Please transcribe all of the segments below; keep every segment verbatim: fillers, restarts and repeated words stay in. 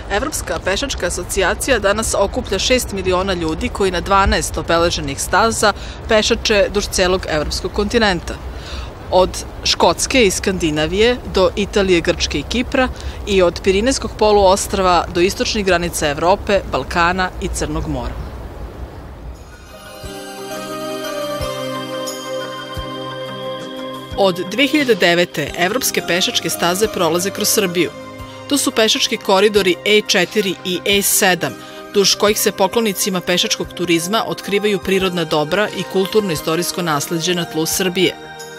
Evropska pešačka asocijacija danas okuplja šest miliona ljudi koji na dvanaest obeleženih staza pešače duž celog evropskog kontinenta. Od Škotske i Skandinavije do Italije, Grčke i Kipra i od Pirinejskog poluostrva do istočnih granica Evrope, Balkana i Crnog mora. Od dve hiljade devete. evropske pešačke staze prolaze kroz Srbiju. To su pešački koridori E četiri i E sedam, duž kojih se poklonicima pešačkog turizma otkrivaju prirodna dobra i kulturno-istorijsko nasleđe na tlu Srbije.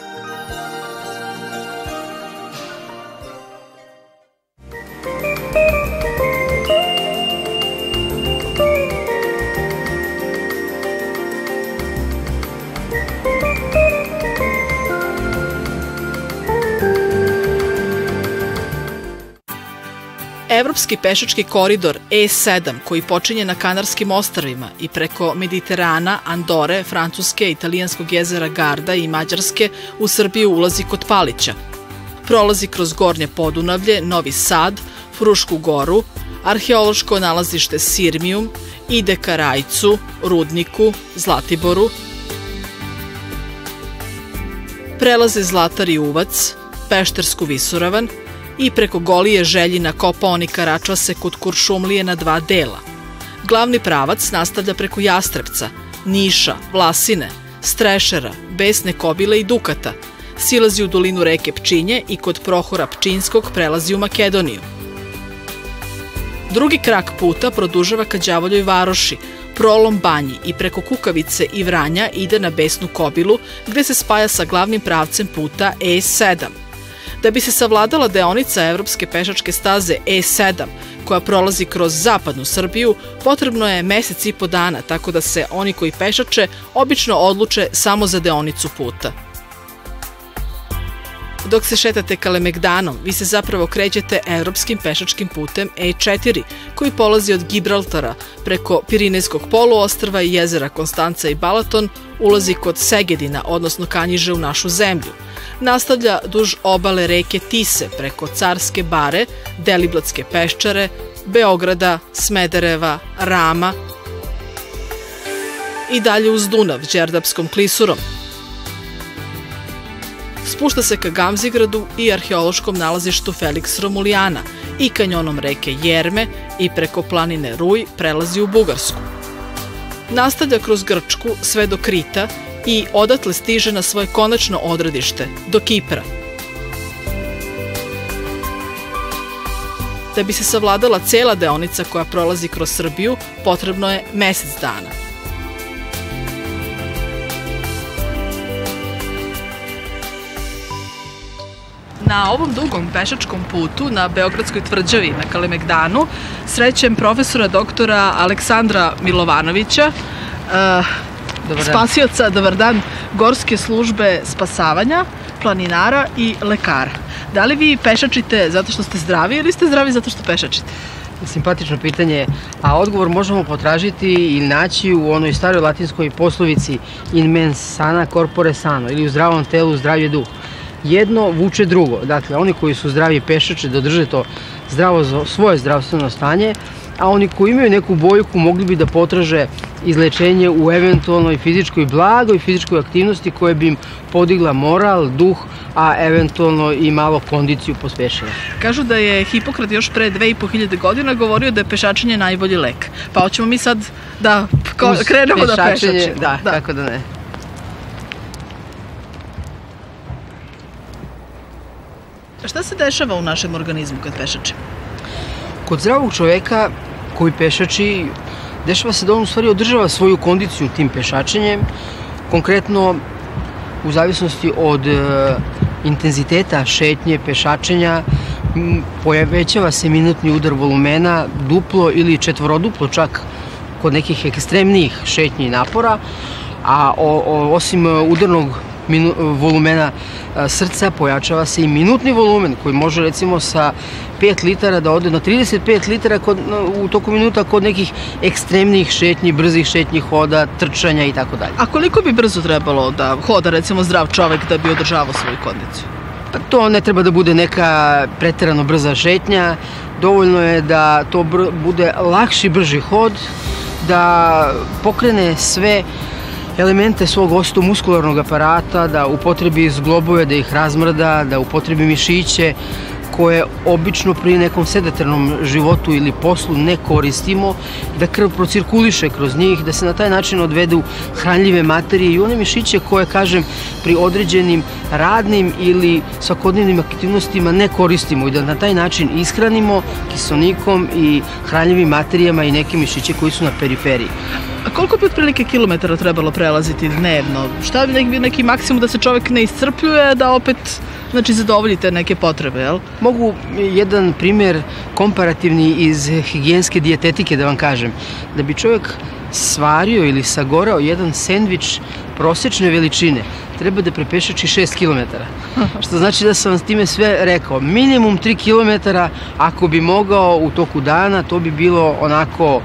Evropski pešački koridor E sedam, koji počinje na Kanarskim ostrvima i preko Mediterana, Andore, Francuske, Italijanskog jezera Garda i Mađarske u Srbiju ulazi kod Palića. Prolazi kroz Gornje Podunavlje, Novi Sad, Frušku goru, arheološko nalazište Sirmijum, ide ka Rajcu, Rudniku, Zlatiboru, prelaze Zlatar i Uvac, Peštersku visoravan i preko Golije, Željina, Kopaonika račva se kod Kuršumlije na dva dela. Glavni pravac nastavlja preko Jastrepca, Niša, Vlasine, Strešera, Besne Kobile i Dukata, silazi u dolinu reke Pčinje i kod Prohora Pčinjskog prelazi u Makedoniju. Drugi krak puta produžava ka Đavoljoj Varoši, prolom Banji i preko Kukavice i Vranja ide na Besnu Kobilu, gde se spaja sa glavnim pravcem puta E sedam. Da bi se savladala deonica evropske pešačke staze E sedam, koja prolazi kroz zapadnu Srbiju, potrebno je mesec i po dana, tako da se oni koji pešače obično odluče samo za deonicu puta. Dok se šetate Kalemegdanom, vi se zapravo krećete evropskim pešačkim putem E četiri, koji polazi od Gibraltara preko Pirinejskog poluostrva i jezera Konstanca i Balaton, ulazi kod Segedina, odnosno Kanjiže u našu zemlju. Nastavlja duž obale reke Tise preko Carske bare, Deliblatske peščare, Beograda, Smedereva, Rama i dalje uz Dunav, Đerdapskom klisurom. Spušta se ka Gamzigradu i arheološkom nalazištu Felix Romulijana i kanjonom reke Jerme i preko planine Ruj prelazi u Bugarsku. Nastavlja kroz Grčku sve do Krita i odatle stiže na svoje konačno odredište, do Kipra. Da bi se savladala cela deonica koja prolazi kroz Srbiju, potrebno je mesec dana. Na ovom dugom pešačkom putu na Beogradskoj tvrđavi na Kalemegdanu srećem profesora doktora Aleksandra Milovanovića, spasioca, dobar dan, Gorske službe spasavanja, planinara i lekara. Da li vi pešačite zato što ste zdravi ili ste zdravi zato što pešačite? Simpatično pitanje, a odgovor možemo potražiti ili naći u onoj staroj latinskoj poslovici in mens sana corpore sano, ili u zdravom telu zdravlje duh. Jedno vuče drugo, dakle oni koji su zdravi pešače da drže to zdravo svoje zdravstveno stanje, a oni koji imaju neku bojku mogli bi da potraže izlečenje u eventualnoj fizičkoj blagoj fizičkoj aktivnosti koja bi im podigla moral, duh, a eventualno i malo kondiciju pospešila. Kažu da je Hipokrat još pre dve i po hiljade godina govorio da je pešačenje najbolji lek. Pa hoćemo mi sad da krenemo da pešačimo. Da, kako da ne. Šta se dešava u našem organizmu kad pešačimo? Kod zdravog čoveka koji pešači, dešava se da on u stvari održava svoju kondiciju tim pešačenjem. Konkretno, u zavisnosti od intenziteta šetnje, pešačenja, povećava se minutni udar volumena duplo ili četvoroduplo čak kod nekih ekstremnijih šetnji i napora, a osim udarnog volumena srca pojačava se i minutni volumen koji može recimo sa pet litara da ode na trideset pet litara u toku minuta kod nekih ekstremnih šetnji, brzih šetnji, hoda, trčanja i tako dalje. A koliko bi brzo trebalo da hoda recimo zdrav čovek da bi održavao svoju kondiciju? To ne treba da bude neka preterano brza šetnja, dovoljno je da to bude lakši, brži hod, da pokrene sve elemente svog osteomuskularnog aparata, da upotrebi zglobove, da ih razmrda, da upotrebi mišiće koje obično pri nekom sedatornom životu ili poslu ne koristimo, da krv procirkuliše kroz njih, da se na taj način odvedu hranljive materije i one mišiće koje, kažem, pri određenim radnim ili svakodnevnim aktivnostima ne koristimo i da na taj način ishranimo kiselnikom i hranljivim materijama i neke mišiće koji su na periferiji. A koliko bi otprilike kilometara trebalo prelaziti dnevno? Šta bi neki, neki maksimum da se čovek ne iscrpljuje, da opet znači zadovoljite neke potrebe, jel? Mogu jedan primjer komparativni iz higijenske dijetetike da vam kažem. Da bi čovjek svario ili sagorao jedan sendvič prosječne veličine, treba da prepešači šest kilometara. Što znači da sam vam s time sve rekao. Minimum tri kilometara, ako bi mogao u toku dana, to bi bilo onako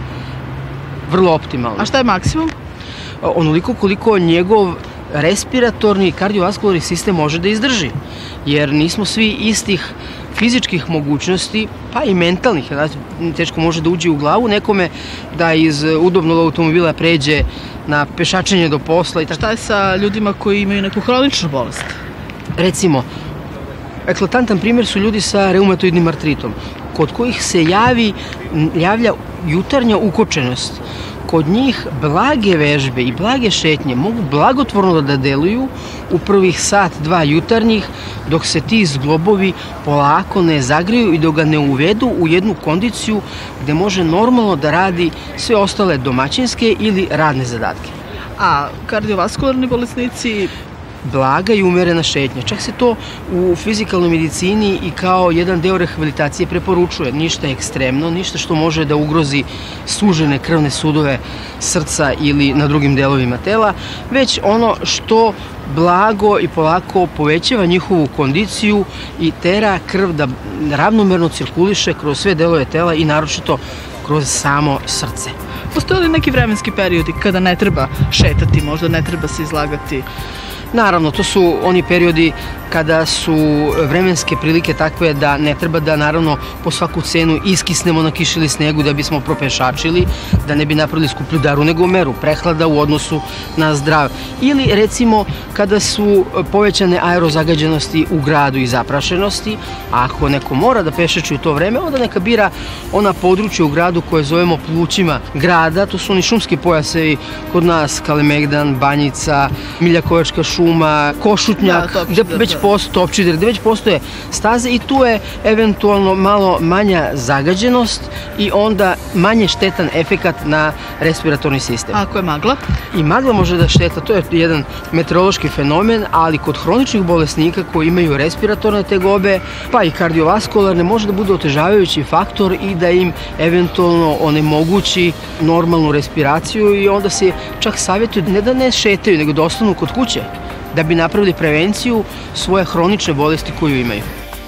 vrlo optimalno. A šta je maksimum? Onoliko koliko njegov respiratorni i kardiovaskularni sistem može da izdrži. Jer nismo svi istih fizičkih mogućnosti, pa i mentalnih. Teško može da uđe u glavu nekome da iz udobnog automobila pređe na pešačenje do posla. Šta je sa ljudima koji imaju neku hroničnu bolest? Recimo, eklatantan primjer su ljudi sa reumatoidnim artritom, kod kojih se javi, javlja jutarnja ukočenost. Kod njih blage vežbe i blage šetnje mogu blagotvorno da deluju u prvih sat, dva jutarnjih, dok se ti zglobovi polako ne zagriju i dok ga ne uvedu u jednu kondiciju gde može normalno da radi sve ostale domaćinske ili radne zadatke. A kardiovaskularni bolesnici? Blaga i umerena šetnja. Čak se to u fizikalnoj medicini i kao jedan deo rehabilitacije preporučuje. Ništa ekstremno, ništa što može da ugrozi sužene krvne sudove srca ili na drugim delovima tela, već ono što blago i polako povećava njihovu kondiciju i tera krv da ravnomerno cirkuliše kroz sve delove tela i naročito kroz samo srce. Postoje li neki vremenski periodi kada ne treba šetati, možda ne treba se izlagati? Naravno, to su oni periodi kada su vremenske prilike takve da ne treba da, naravno, po svaku cenu iskisnemo na kiši ili snegu da bismo propešačili, da ne bi napravili skuplju daru nego meru, prehlada u odnosu na zdrav. Ili, recimo, kada su povećane aerozagađenosti u gradu i zaprašenosti, a ako neko mora da pešači u to vreme, onda neka bira ona područja u gradu koje zovemo plućima grada, to su oni šumski pojasevi kod nas, Kalemegdan, Banjica, Miljakovačka šuma, Košutnjak, gde već postoje Topčider, gde već postoje staze i tu je eventualno malo manja zagađenost i onda manje štetan efekat na respiratorni sistem. A ako je magla? I magla može da šteta, to je jedan meteorološki fenomen, ali kod hroničnih bolesnika koji imaju respiratorne tegobe, pa i kardiovaskularne, može da bude otežavajući faktor i da im eventualno onemogući normalnu respiraciju i onda se čak savjetuje ne da ne šetaju, nego da ostanu kod kuće, da bi napravili prevenciju svoje hronične bolesti koju imaju.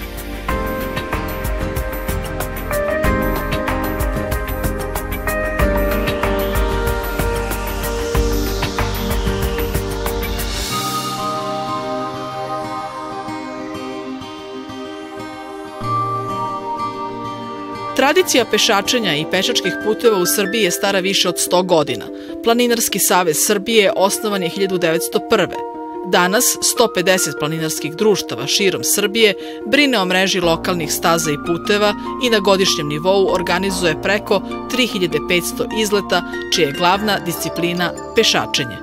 Tradicija pešačenja i pešačkih puteva u Srbiji je stara više od sto godina. Planinarski savez Srbije osnovan je hiljadu devetsto prve. Danas sto pedeset planinarskih društava širom Srbije brine o mreži lokalnih staza i puteva i na godišnjem nivou organizuje preko tri hiljade petsto izleta, čija je glavna disciplina pešačenje.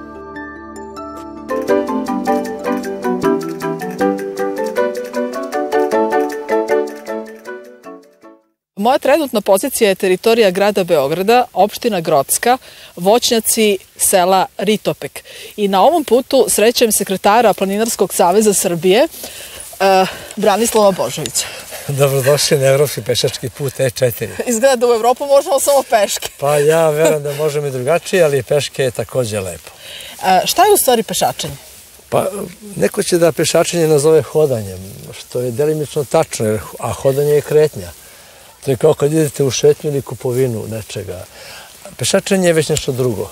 Moja trenutna pozicija je teritorija grada Beograda, opština Grocka, voćnjaci sela Ritopek. I na ovom putu srećem sekretara Planinarskog saveza Srbije, Branislava Božovića. Dobrodošli na Evropski pešački put E četiri. Izgleda da u Evropu možemo samo peške. Pa ja verujem da možemo i drugačije, ali peške je takođe lepo. Šta je u stvari pešačenje? Pa neko će da pešačenje nazove hodanjem, što je delimično tačno, a hodanje je kretnja. To je kao kad idete u šetnju ili kupovinu nečega. Pešačenje je već nešto drugo.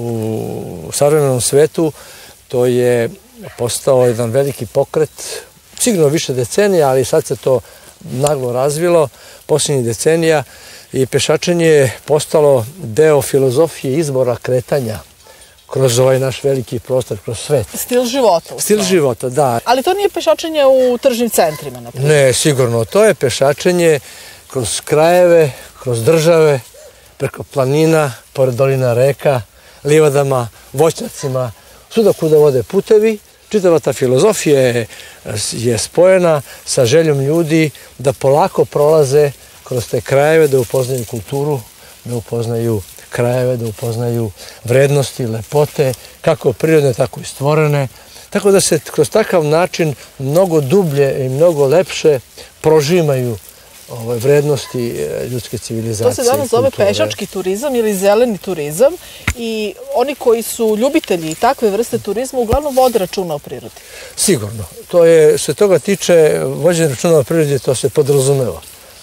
U savremenom svetu to je postao jedan veliki pokret sigurno više decenija, ali sad se to naglo razvilo posljednjih decenija i pešačenje je postalo deo filozofije izbora kretanja kroz ovaj naš veliki prostor, kroz svet. Stil života. Stil života, da. Ali to nije pešačenje u tržnim centrima, na primjer? Ne, sigurno. To je pešačenje kroz krajeve, kroz države, preko planina, pored dolina reka, livadama, voćnjacima, svuda kuda vode putevi. Čitava ta filozofija je, je spojena sa željom ljudi da polako prolaze kroz te krajeve, da upoznaju kulturu, da upoznaju krajeve, da upoznaju vrednosti, lepote, kako prirodne, tako i stvorene. Tako da se kroz takav način mnogo dublje i mnogo lepše prožimaju ove vrednosti ljudske civilizacije. To se danas zove pešački turizam ili zeleni turizam i oni koji su ljubitelji takve vrste turizma uglavnom vode računa o prirodi. Sigurno. To je, što toga tiče, vođenje računa o prirodi, to se podrazumeva.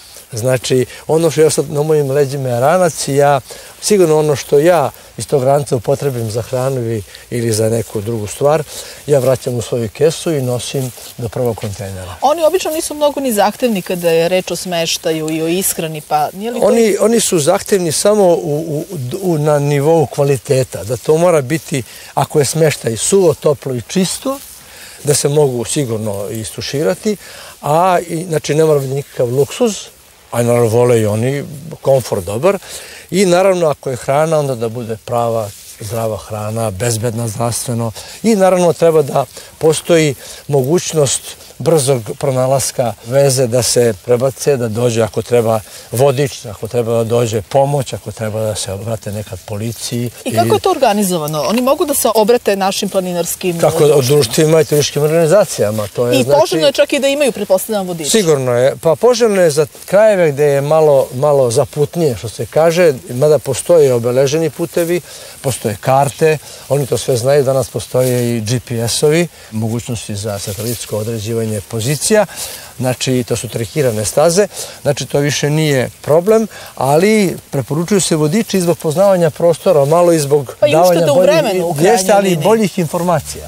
Znači, ono što ja sad na mojim leđima je ranac i ja, sigurno ono što ja iz tog ranca upotrebim za hranu ili za neku drugu stvar, ja vraćam u svoju kesu i nosim do prvog kontejnera. Oni obično nisu mnogo ni zahtevni kada je reč o smeštaju i o ishrani, pa nije li to... Oni, oni su zahtevni samo u, u, na nivou kvaliteta, da to mora biti, ako je smeštaj suvo, toplo i čisto, da se mogu sigurno istuširati, a i, znači ne mora biti nikakav luksuz, a naravno vole i oni, komfort dobar. I naravno ako je hrana, onda da bude prava, zdrava hrana, bezbedna zdravstveno. I naravno treba da postoji mogućnost brzog pronalaska veze, da se prebace, da dođe ako treba vodič, ako treba da dođe pomoć, ako treba da se obrate nekad policiji. I kako je to organizovano? Oni mogu da se obrate našim planinarskim... Kako od društvima i turističkim organizacijama. To je, I poželjno je čak i da imaju, pretpostavljam, vodič. Sigurno je. Pa poželjno je za krajeve gde je malo, malo zaputnije, što se kaže, mada postoje obeleženi putevi, postoje karte, oni to sve znaju, danas postoje i G P S-ovi, mogućnosti za satelitsko određivanje pozicija, znači to su trekirane staze, znači to više nije problem, ali preporučuju se vodiči zbog poznavanja prostora, malo i zbog pa davanja boljih, jeste, ali i boljih informacija.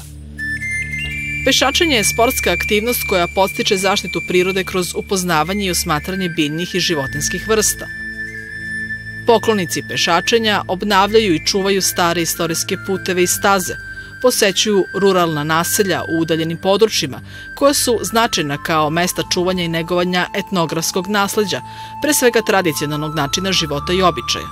Pešačenje je sportska aktivnost koja podstiče zaštitu prirode kroz upoznavanje i osmatranje biljnih i životinskih vrsta. Poklonici pešačenja obnavljaju i čuvaju stare istorijske puteve i staze, posećuju ruralna naselja u udaljenim područjima, koja su značajna kao mesta čuvanja i negovanja etnografskog nasleđa, pre svega tradicionalnog načina života i običaja.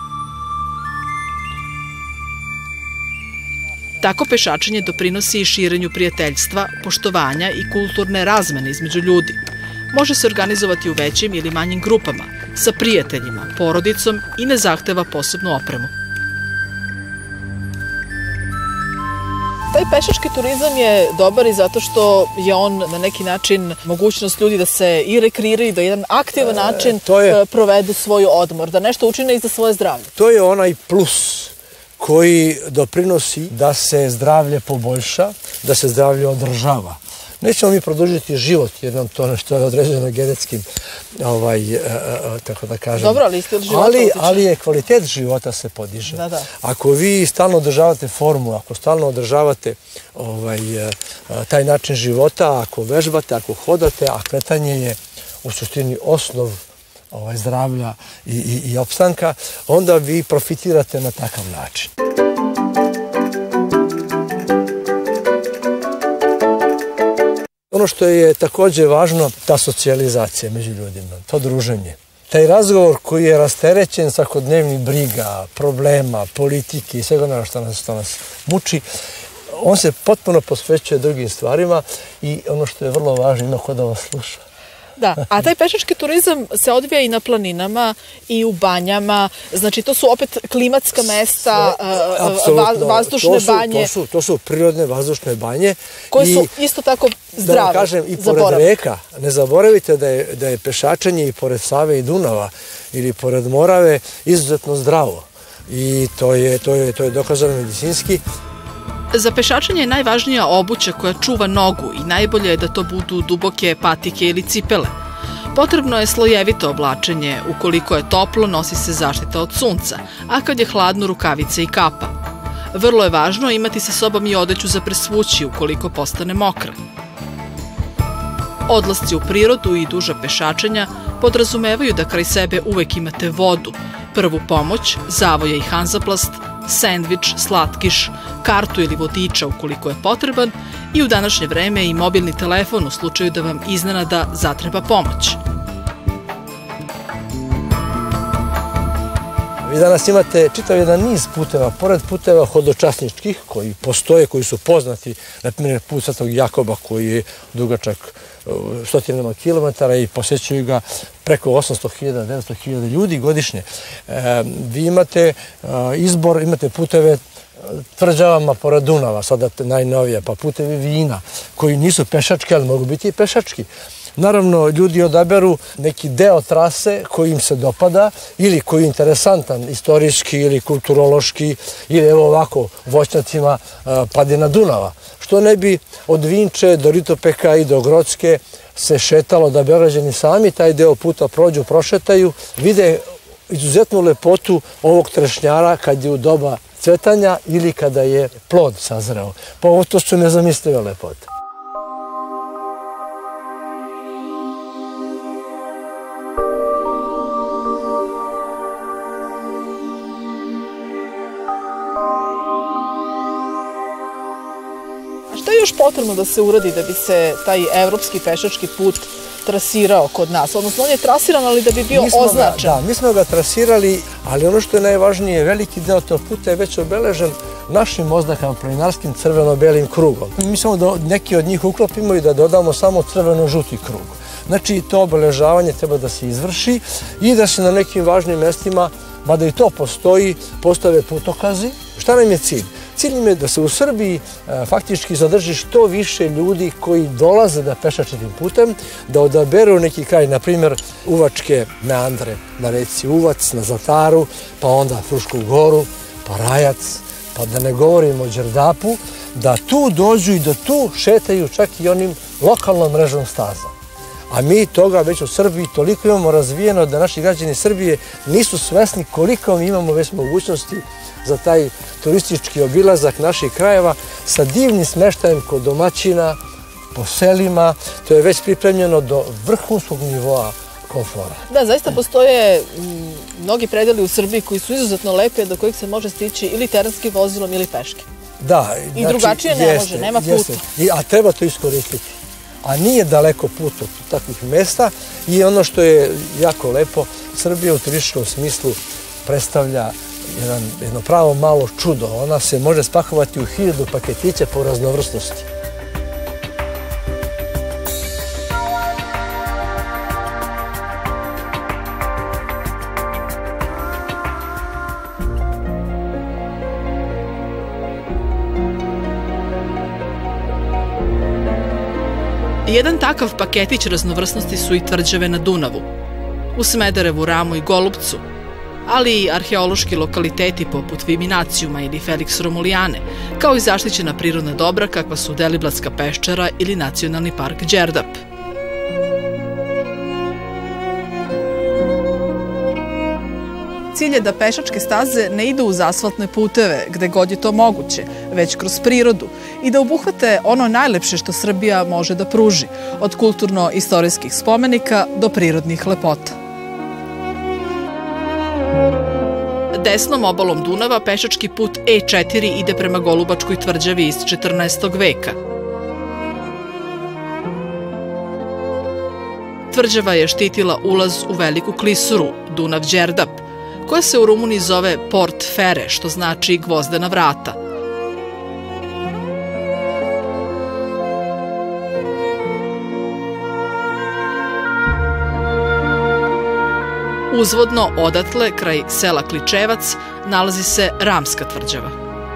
Tako pešačenje doprinosi i širenju prijateljstva, poštovanja i kulturne razmene između ljudi. Može se organizovati u većim ili manjim grupama, sa prijateljima, porodicom i ne zahteva posebnu opremu. Taj pešački turizam je dobar i zato što je on na neki način mogućnost ljudi da se i rekreiraju, da jedan aktivan način provedu svoj odmor, da nešto učine i za svoje zdravlje. To je onaj plus koji doprinosi da se zdravlje poboljša, da se zdravlje održava. Nećemo mi produžiti život, jer nam to nešto je određeno genetskim, tako da kažem. Dobro, ali stil života utiče. Ali je kvalitet života se podiže. Da, da. Ako vi stalno održavate formu, ako stalno održavate taj način života, ako vežbate, ako hodate, a kretanje je u suštini osnov zdravlja i opstanka, onda vi profitirate na takav način. Ono što je također važno, ta socijalizacija među ljudima, to druženje. Taj razgovor koji je rasterećen svakodnevnih briga, problema, politike i svega ono što nas, što nas muči, on se potpuno posvećuje drugim stvarima i ono što je vrlo važno, ima ko da vas sluša. Da, a taj pešački turizam se odvija i na planinama i u banjama, znači to su opet klimatska mesta, vazdušne banje. To su prirodne vazdušne banje. Koje su isto tako zdrave. Da vam kažem, i pored reka, ne zaboravite da je pešačenje i pored Save i Dunava ili pored Morave izuzetno zdravo. I to je dokazano medicinski. Za pešačenje je najvažnija obuća koja čuva nogu i najbolje je da to budu duboke patike ili cipele. Potrebno je slojevito oblačenje, ukoliko je toplo nosi se zaštita od sunca, a kad je hladno rukavice i kapa. Vrlo je važno imati sa sobom i odeću za presvući ukoliko postane mokra. Odlasci u prirodu i duža pešačenja podrazumevaju da kraj sebe uvek imate vodu, prvu pomoć, zavoje i hanzaplast, sendvič, slatkiš, kartu ili vodiča ukoliko je potreban i u današnje vreme i mobilni telefon u slučaju da vam iznenada zatreba pomoć. Vi danas imate čitav jedan niz puteva, pored puteva hodočasničkih koji postoje, koji su poznati, na primjer put Svetog Jakoba koji je dugačak stotinama kilometara i posećuju ga preko osamsto hiljada, devetsto hiljada ljudi godišnje. Vi imate izbor, imate puteve tvrđavama pored Dunava, sada najnovije, pa putevi vina koji nisu pešački, ali mogu biti i pešački. Naravno, ljudi odaberu neki deo trase koji im se dopada ili koji je interesantan, istorijski ili kulturološki, ili evo ovako, voćnjacima padina Dunava. Što ne bi od Vinče do Ritopeka i do Grocke se šetalo da Beograđani sami taj deo puta prođu, prošetaju, vide izuzetnu lepotu ovog trešnjara kad je u doba cvetanja ili kada je plod sazreo. Pa ovo to su nezamislive lepote. Šta je još potrebno da se uradi da bi se taj evropski pešački put trasirao kod nas? Odnosno, on je trasiran, ali da bi bio označen. Da, mi smo ga trasirali, ali ono što je najvažnije, veliki deo tog puta je već obeležen našim oznakama planinarskim crveno-belim krugom. Mi samo da neki od njih uklopimo i da dodamo samo crveno-žuti krug. Znači, to obeležavanje treba da se izvrši i da se na nekim važnim mestima, mada i to postoji, postave putokazi. Šta nam je cilj? Cilj im je da se u Srbiji faktički zadrži što više ljudi koji dolaze da pešače tim putem, da odaberu neki kraj, na primjer Uvačke meandre na reci Uvac, na Zlataru, pa onda Frušku goru, pa Rajac, pa da ne govorimo o Đerdapu, da tu dođu i da tu šetaju čak i onim lokalnom mrežom staza. A mi toga već u Srbiji toliko imamo razvijeno da naši građani Srbije nisu svesni koliko mi imamo već mogućnosti za taj turistički obilazak naših krajeva sa divnim smeštajem kod domaćina, po selima. To je već pripremljeno do vrhunskog nivoa komfora. Da, zaista postoje mnogi predeli u Srbiji koji su izuzetno lepi, do kojih se može stići ili terenskim vozilom ili peške. Da. I drugačije ne može, nema puta. A treba to iskoristiti. A nije daleko put od takvih mesta i ono što je jako lepo, Srbija u turističkom smislu predstavlja jedno pravo malo čudo. Ona se može spakovati u hiljadu paketića po raznovrsnosti. Jedan takav paketić raznovrsnosti su i tvrđave na Dunavu, u Smederevu, Ramu i Golupcu, ali i arheološki lokaliteti poput Viminacijuma ili Felix Romulijane, kao i zaštićena prirodna dobra kakva su Deliblatska peščara ili Nacionalni park Đerdap. Cilj je da pešačke staze ne idu uz asfaltne puteve, gde god je to moguće, već kroz prirodu i da obuhvate ono najlepše što Srbija može da pruži, od kulturno-istorijskih spomenika do prirodnih lepota. Desnom obalom Dunava pešački put E četiri ide prema Golubačkoj tvrđavi iz četrnaestog veka. Tvrđava je štitila ulaz u Veliku klisuru, Dunav Đerdap, koja se u Rumuniji zove Port Fere, što znači gvozdena vrata. Uzvodno odatle, kraj sela Kličevac, nalazi se Ramska tvrđava.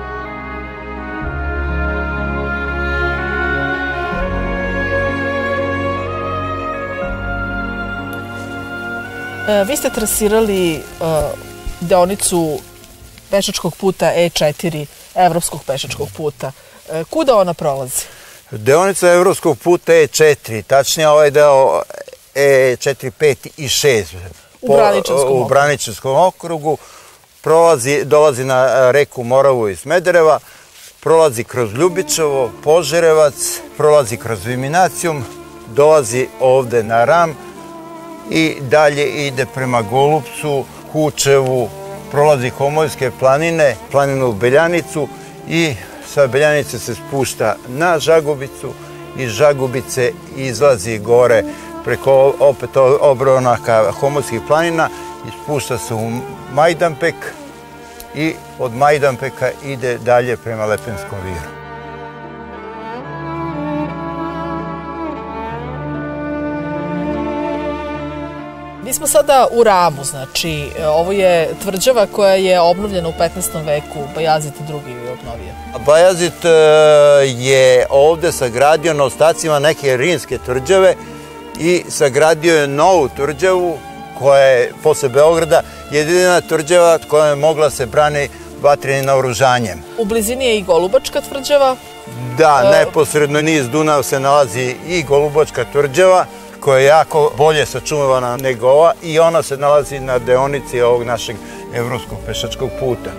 Vi ste trasirali deonicu pešačkog puta E četiri, evropskog pešačkog puta. Kuda ona prolazi? Deonica evropskog puta E četiri, tačnije ovaj deo E četiri, pet i šest. U Braničevskom okrugu, dolazi na reku Moravu iz Smedereva, prolazi kroz Ljubičevo, Požarevac, prolazi kroz Viminacijum dolazi ovde na Ram i dalje ide prema Golupcu, Kučevu, prolazi Homojske planine, planinu Beljanicu i sa Beljanice se spušta na Žagubicu, iz Žagubice izlazi gore preko opet obronaka Homojskih planina i spušta se u Majdanpek i od Majdanpeka ide dalje prema Lepenskom viru. Mi smo sada u Ramu, znači ovo je tvrđava koja je obnovljena u petnaestom veku, Bajazid drugi je obnovio. Bajazid je ovde sagradio na ostacima neke rimske tvrđave i sagradio je novu tvrđavu koja je posle Beograda jedina tvrđava koja je mogla se brani vatrenim naoružanjem. U blizini je i Golubačka tvrđava. Da, neposredno niz Dunava se nalazi i Golubačka tvrđava koja je jako bolje sačuvana nego ova i ona se nalazi na deonici ovog našeg evropskog pešačkog puta.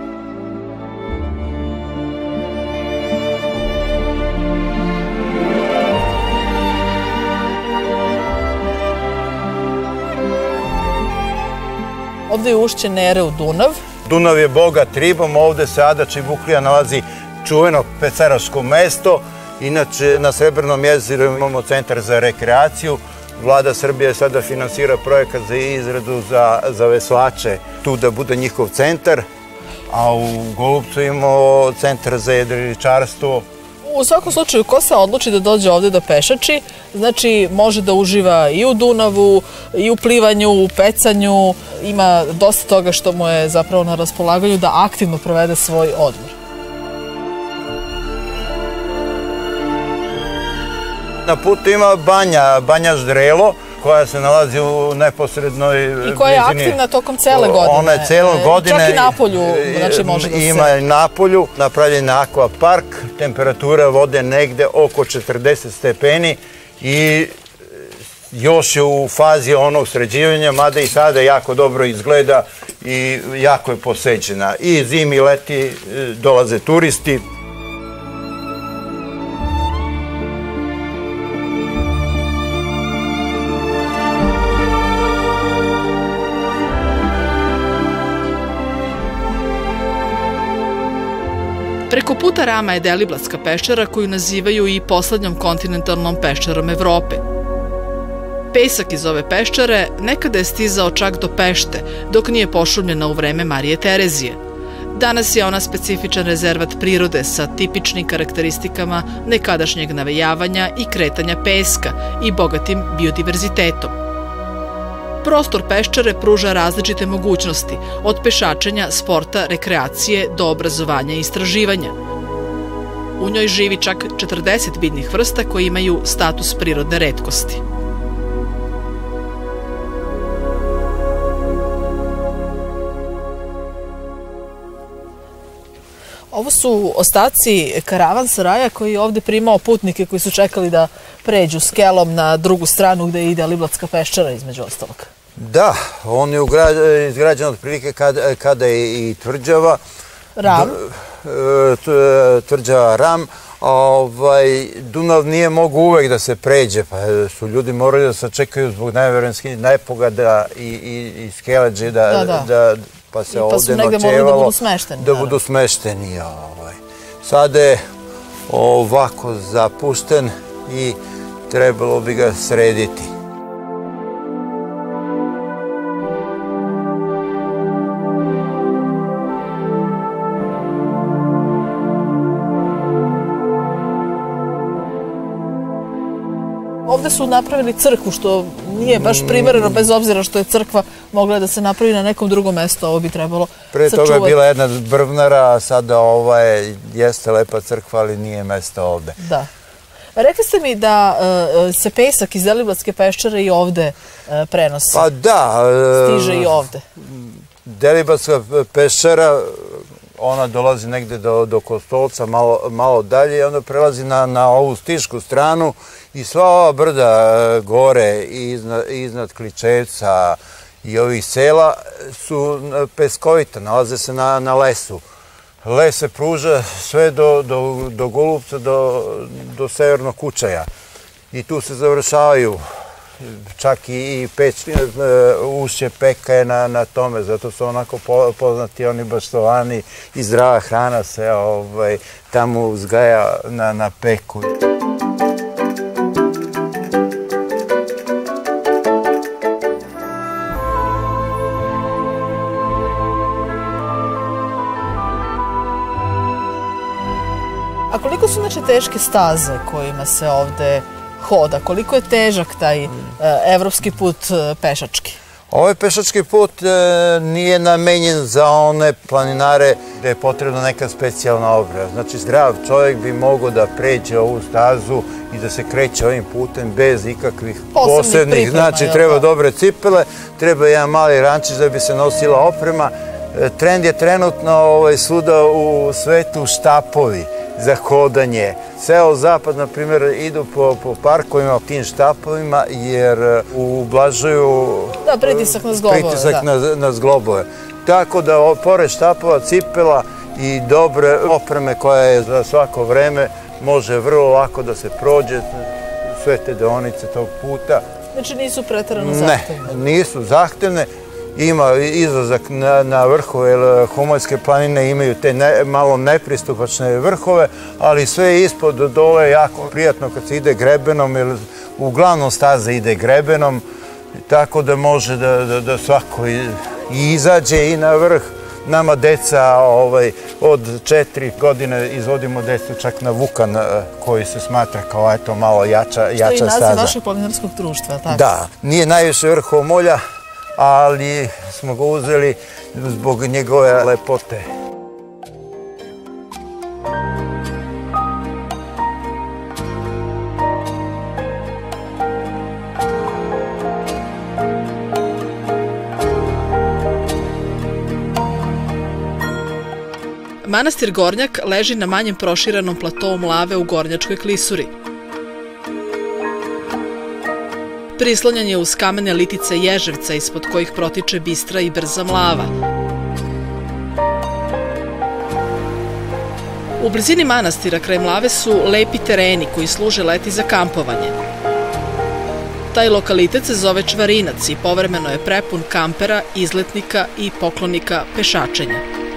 Ovde je ušće Nere u Dunav. Dunav je bogat ribom, ovde se Adač i Vuklija nalazi čuveno pecaraško mesto. Inače, na Srebrnom jezeru imamo centar za rekreaciju. Vlada Srbije sada finansira projekat za izradu za veslače, tu da bude njihov centar, a u Golupcu imamo centar za jedriličarstvo. U svakom slučaju, ko se odluči da dođe ovde da pešači, znači može da uživa i u Dunavu, i u plivanju, u pecanju, ima dosta toga što mu je zapravo na raspolaganju da aktivno provede svoj odmor. Na putu ima banja, banja Ždrelo, koja se nalazi u neposrednoj blizini. I koja je aktivna tokom cele godine. Ona je celo godine. Čak i napolju, znači može da se... Ima i napolju, napravljen je akvapark, temperatura vode negde oko četrdeset stepeni i još je u fazi onog sređivanja, mada i sada jako dobro izgleda i jako je posećena. I zimi i leti dolaze turisti. Preko puta Rama je Deliblatska peščara koju nazivaju i poslednjom kontinentalnom peščarom Evrope. Pesak iz ove peščare nekada je stizao čak do Pešte, dok nije pošumljena u vreme Marije Terezije. Danas je ona specifičan rezervat prirode sa tipičnim karakteristikama nekadašnjeg navejavanja i kretanja peska i bogatim biodiverzitetom. Prostor peščare pruža različite mogućnosti, od pešačenja, sporta, rekreacije do obrazovanja i istraživanja. U njoj živi čak četrdeset biljnih vrsta koje imaju status prirodne retkosti. Ovo su ostaci karavansaraja koji je ovde primao putnike koji su čekali da pređu skelom na drugu stranu gde ide Deliblatska peščara između ostalog. Da, on je izgrađen otprilike kada je i tvrđava. Ram. Tvrđava Ram. Dunav nije mogu uvek da se pređe, pa su ljudi morali da sačekaju zbog najverovatnije nepogada i skeleđe pa se ovde noćevalo da budu smešteni. Sada je ovako zapušten i trebalo bi ga srediti. Ovde su napravili crkvu, što nije baš primereno, bez obzira što je crkva mogla da se napravi na nekom drugom mestu, ovo bi trebalo sačuvati. Pre toga je bila jedna brvnara, a sada ova jeste lepa crkva, ali nije mesta ovde. Da. Rekli ste mi da se pesak iz Deliblatske peščare i ovde prenosi. Pa da. Stiže i ovde. Deliblatska peščara, ona dolazi negde do Kostolca, malo dalje i onda prelazi na ovu stišku stranu i sva ova brda gore iznad Kličevca i ovih sela su peskovita, nalaze se na lesu. Les se pruža sve do Golupca, do severnog Kučaja. i tu se završavaju. Čak i ušće peka je na tome, zato su onako poznati oni baštovani i zdrava hrana se tamo uzgaja na peku. A koliko su znači teške staze kojima se ovde hoda? Koliko je težak taj evropski put pešački? Ovaj pešački put nije namenjen za one planinare gde je potrebna neka specijalna oprema. Znači, zdrav čovjek bi mogao da pređe ovu stazu i da se kreće ovim putem bez ikakvih posebnih. Znači, treba dobre cipele, treba jedan mali rančić da bi se nosila oprema. Trend je trenutno svuda u svetu štapovi za hodanje. Ceo zapad, na primjer, idu po parkovima tim štapovima jer ublažuju pritisak na zglobove. Tako da, pored štapova, cipela i dobre opreme koja je za svako vreme, može vrlo lako da se prođe sve te deonice tog puta. Znači nisu preterano zahtevne? Ne, nisu zahtevne. Ima izlazak na vrhove, jer Homoljske planine imaju te malo nepristupačne vrhove, ali sve ispod dole je jako prijatno kad se ide grebenom, jer uglavnom staza ide grebenom, tako da može da svako izađe i na vrh. Nama deca od četiri godine izvodimo decu čak na Vukan, koji se smatra kao eto malo jača staza. Što je i naziv vašeg planinarskog društva, tako? Da, nije najviše vrh Homolja, ali smo ga uzeli zbog njegove lepote. Manastir Gornjak leži na manjem proširenom platou Mlave u Gornjačkoj klisuri. Prislonjen je uz kamene litice Ježevca ispod kojih protiče bistra i brza Mlava. U blizini manastira kraj Mlave su lepi tereni koji služe leti za kampovanje. Taj lokalitet se zove Čvarinac i povremeno je prepun kampera, izletnika i poklonika pešačenja.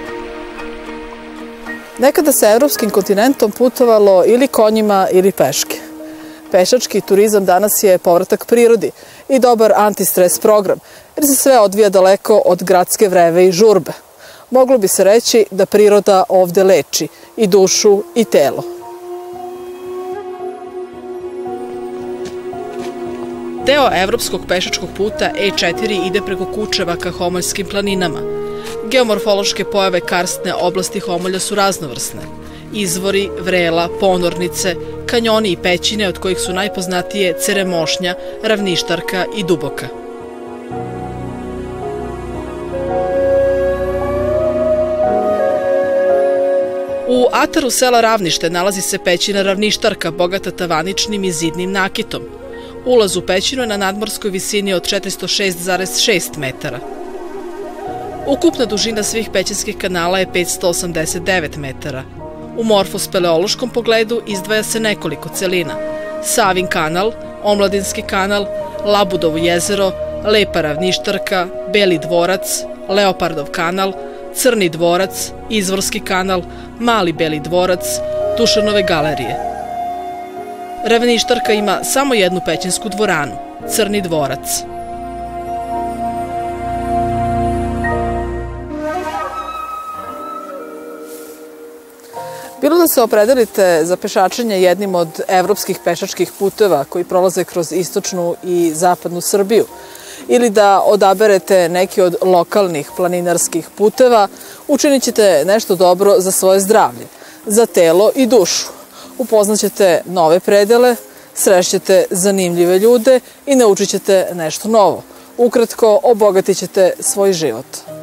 Nekada se evropskim kontinentom putovalo ili konjima ili peške. Pešački turizam danas je povratak prirodi i dobar antistres program, jer se sve odvija daleko od gradske vreve i žurbe. Moglo bi se reći da priroda ovde leči i dušu i telo. Deo evropskog pešačkog puta E četiri ide preko Kučeva ka Homoljskim planinama. Geomorfološke pojave karstne oblasti Homolja su raznovrsne. Izvori, vrela, ponornice, kanjoni i pećine od kojih su najpoznatije Ceremošnja, Ravništarka i Duboka. U ataru sela Ravnište nalazi se pećina Ravništarka, bogata tavaničnim i zidnim nakitom. Ulaz u pećinu je na nadmorskoj visini od četiristo šest zarez šest metara. Ukupna dužina svih pećinskih kanala je petsto osamdeset devet metara. U morfospeleološkom pogledu izdvaja se nekoliko celina. Savin kanal, Omladinski kanal, Labudovo jezero, Lepa Ravništarka, Beli dvorac, Leopardov kanal, Crni dvorac, Izvorski kanal, Mali Beli dvorac, Dušanove galerije. Ravništarka ima samo jednu pećinsku dvoranu, Crni dvorac. Bilo da se opredelite za pešačenje jednim od evropskih pešačkih puteva koji prolaze kroz istočnu i zapadnu Srbiju, ili da odaberete neki od lokalnih planinarskih puteva, učinit ćete nešto dobro za svoje zdravlje, za telo i dušu. Upoznaćete nove predele, srećete zanimljive ljude i naučit ćete nešto novo. Ukratko, obogatit ćete svoj život.